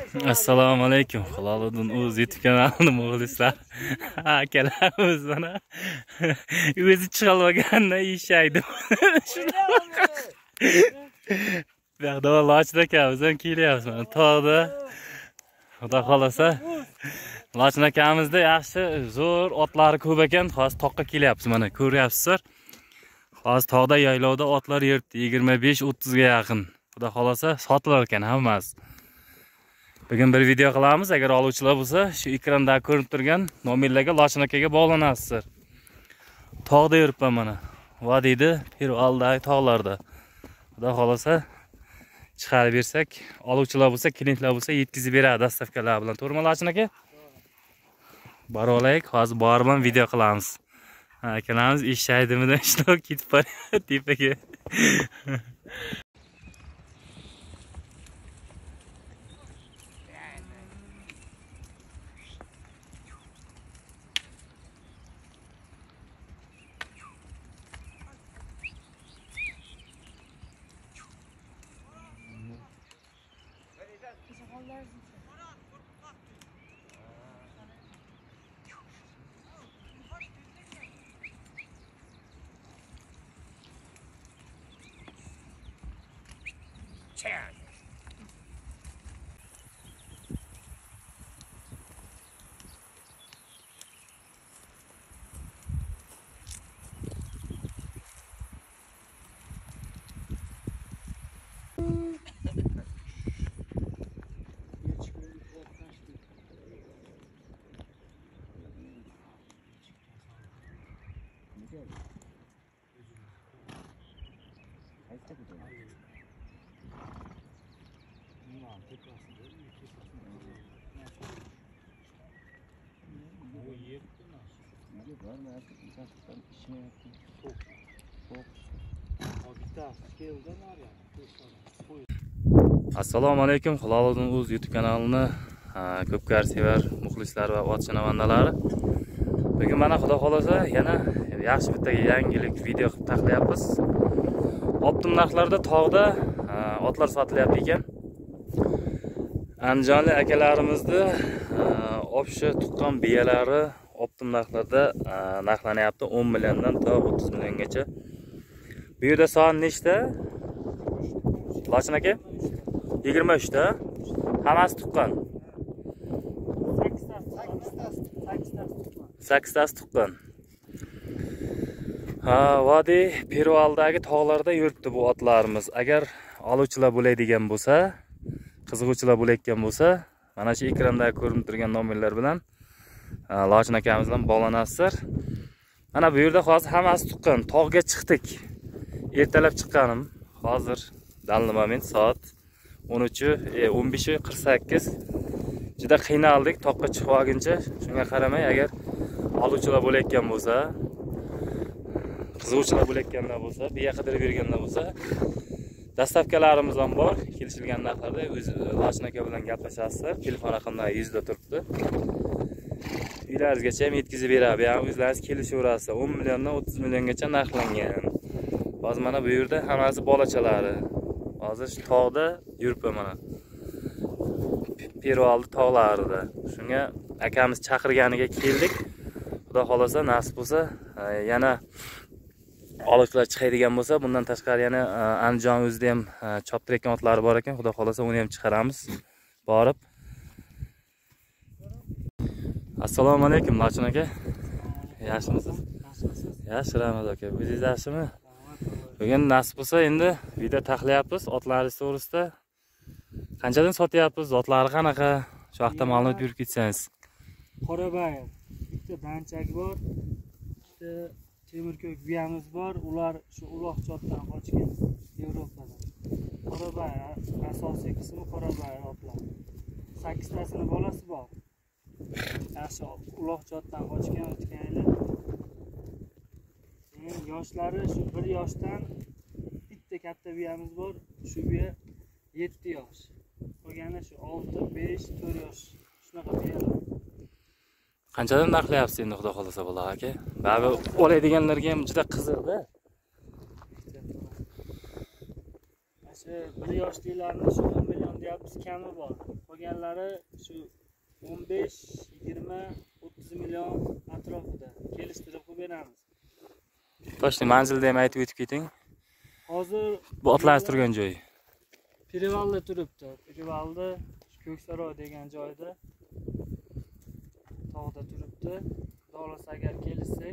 Assalomu alaykum. Hiloliddin o'z YouTube kanalining muxlislar. Akalarimiz mana o'zi chiqolmaganda ishaydi. Bu yoqda Lochda akamiz ham kelyapmiz mana tog'da. Xudo xolasa Lochda akamizda yaxshi zo'r otlari ko'p ekan. Hozir toqqa kelyapmiz mana ko'ryapsizlar. Hozir tog'da yaylovda otlar yuribdi 25-30 ga yaqin. Xudo xolasa sotilar ekan hammasi. Bugün bir video qilamiz. Agar oluvchilar bo'lsa, shu ekranda ko'rinib turgan nomerlarga Lochda akaga bog'lanasizlar. Tog'da yuribman mana. Vodiyda, Pervaldagi tog'larda. Xudo xolasa chiqarib bersak, oluvchilar bo'lsa, klientlar bo'lsa yetkazib beradi dastavkalar bilan. To'g'rimi Lochda aka? Bora olaylik, hozir borib ham video qilamiz. Akalarimiz ishlaydimidan ishlab ketib boryapti tepaga. Assalomu alaykum. Hiloliddin o'z YouTube kanalini ko'pkar sevar muxlislar va ot shinavandalari. Bugun mana xudo xolasa yana yaxshi bitta yangilik video qilib taqlayapmiz. Optim narxlarda tog'da otlar sotilyapti ekan. Andijonlik akalarimizni opsha tuqqan biyalari optim narxlarda narxlanyapti 10 milliondan to 30 milliongacha. Bu yerda son nechta? Lochda aka? 23 ta. Hammasi tuqqan. 8 tasi tuqqan. Vodiy Pervaldagi tog'larda yuribdi bu otlarimiz. Agar oluvchilar bo'ladigan bo'lsa, qiziquvchilar bo'layotgan bo'lsa, mana shu ekranda ko'rinib turgan nomerlar bilan Lochda akamiz bilan bog'lanasizlar. Mana bu yerda hozir hammasi tuqqan. Tog'ga chiqdik. Ertalab chiqqanim. Hozir dalli moment soat 15:48. Juda qiynaldik toqqa chiqib olguncha. Shunga qaramay, agar oluvchilar bo'layotgan bo'lsa, qiziquvchilar bo'layotganlar bo'lsa, biya qidirib yurganlar bo'lsa, dastavkalarimiz ham bor. Kelishilgan narxlarda o'z Lochda aka bilan gaplashasizlar. Telefon raqamlari yuzda turibdi. Uylaringizgacha ham yetkazib beradi. Ya'ni o'zlaringiz kelishaverasiz. 10 milliondan 30 milliongacha narxlangan. Hozir mana bu yerda hammasi bolachalari. Hozir shu tog'da yuribman mana. Pervaldi tog'larida. Shunga akamiz chaqirganiga keldik. Xudo xolasa nasib bo'lsa, yana oluvchilar chiqadigan bo'lsa, bundan tashqari yana Andijon o'zida ham choptirayotgan otlari bor ekan. Xudo xolasa uni ham chiqaramiz. Borib. Assalomu alaykum Lochda aka. Yaxshimisiz? Yaxshi, rahmat aka. O'zingiz yaxshimi? Bugun nasib bo'lsa endi video taqlayapmiz. Otlaringiz to'g'risida qanchadan sotyapmiz? Otlari qanaqa? Shu haqda ma'lumot berib ketsangiz. Qorabayir. Bitta danchak bor. Bitta temirko'k biyamiz bor. Ular shu Uloqchotdan qochgan Yevropadan. Qorabayir asosiy qismi qorabayir otlar. 8 tasini bolasi bor. Yaxshi Uloqchotdan qochgan o'tganlar. Yoshlari shu 1 yoshdan bitta katta biyamiz bor. Shu biya 7 yosh. Qolgani shu 6, 5, 4 yosh. Shunaqa biyalar. Qanchadan narxlayapsiz endi xudo xolasa bular aka? Ba'zi oladiganlarga ham juda qiziqda. Shu 1 yoshlilarni shu 10 million deyapmiz, kami bor. Qolganlari shu 15, 20, 30 million atrofida kelishtirib qo'yib beramiz. Toshni manzilni ham aytib o'tib keting. Hozir Bu otlar turgan joy. Perivalda turibdi. Perivalda Ko'ksaroy degan joyda tog'da turibdi. Xolos agar kelishsak,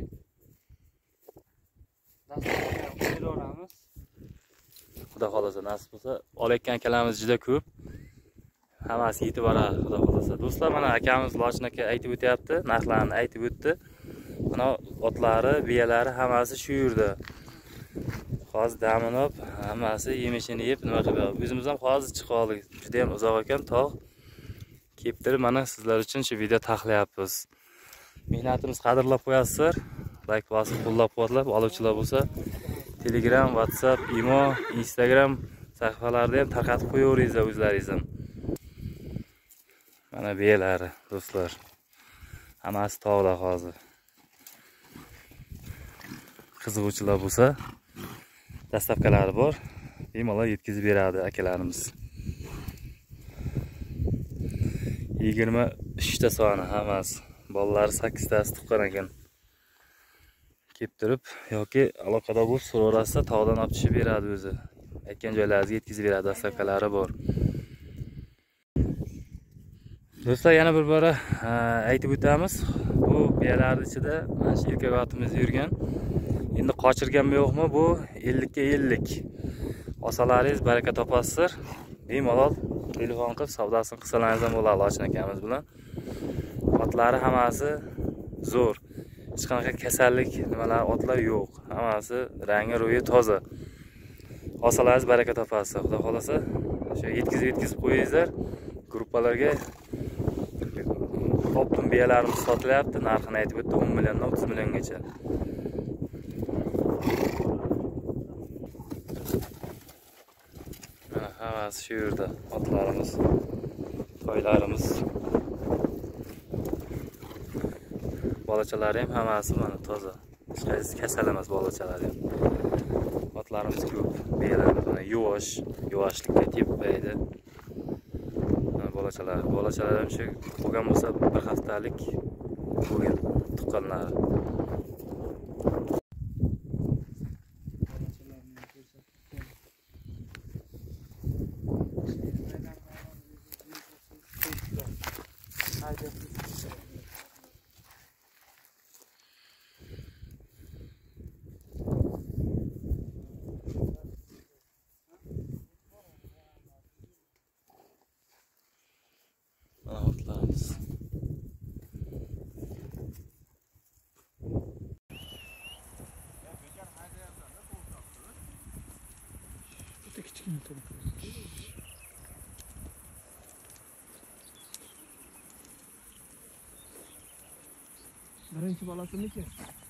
dasturga beraveramiz. Xudo xolasa nasib bo'lsa, olayotgan akalarimiz juda ko'p. Hammasi yetib boradi, xudo xolasa. Do'stlar, mana akamiz Lochin aka aytib o'tyapti, narxlarni aytib o'tdi. Mana otlari, biyalari hammasi shu yerda. Hozir daminib, hammasi yemishini yeb, nima qilib, o'zimiz ham hozir chiqoldik. Juda ham uzoq ekan tog'. Keltirib mana sizlar uchun shu video taxlayapmiz. Mehnatimiz qadrlab qo'yasizlar. Like bosib, qo'llab-quvvatlab oluvchilar bo'lsa, Telegram, WhatsApp, Imo, Instagram sahifalarida ham tarqatib qo'yaveringizlar o'zlaringiz ham. Mana biyalari, do'stlar. Hammasi tog'da hozir. Qiziquvchilar bo'lsa, dastavkalari bor. Bemalol yetkazib beradi akalarimiz. 23 ta soni hammasi. Bolalari 8 tasi tuqqan ekan. Kelib turib yoki aloqada bo'lib so'rarsa, tog'dan olib tushib beradi o'zi. Aytgan joylaringizga yetkazib beradi, dastavkalari bor. Do'stlar, yana bir bora aytib o'tamiz. Bu biyalar ichida mana shu erkak otimiz yurgan. Endi qochirganmi yo'qmi, bu 50 ga 50. Olsalaringiz baraka topasizlar. Bemalol telefon qilib savdosini qilsalaringiz ham bo'ladi Lochin akamiz bilan. Otlari hammasi zo'r. Hech qanaqa kasallik nimalar otlar yo'q. Hammasi rangi ro'yi toza. Olsalaringiz baraka topasizlar. Xudo xolasa, shu yetkazib qo'yingizlar. Gruppalarga optim biyalarimiz sotilyapti. Narxini aytib o'tdi, 10 milliondan 30 milliongacha. Mana hammasi shu yerda otlarimiz, toylarimiz. Bolachalari ham hammasi mana toza. Hech qaysi kasal emas bolachalari ham. Otlarimiz ko'p. Biyalarimiz mana yuvoshlikka tepmaydi. Bolachalar ham shu bo'lgan bo'lsa bir haftalik bo'lgan tuqqanlari. Otlarimiz. Birinchi bolasiniki.